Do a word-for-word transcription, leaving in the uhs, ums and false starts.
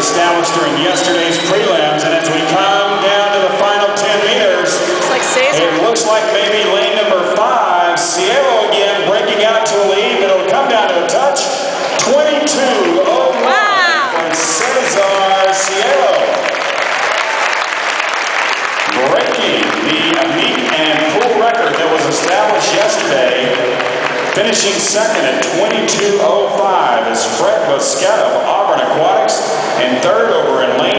established during yesterday's prelims, and as we come down to the final ten meters, Looks like Cesar. it looks like maybe lane number five, Cielo again breaking out to a lead, but it'll come down to a touch. twenty-two oh one Wow. for Cesar Cielo. Breaking the meet and pool record that was established yesterday, finishing second at twenty-two oh five is Fred Bosquet of Auburn Aquatics, and third over in lane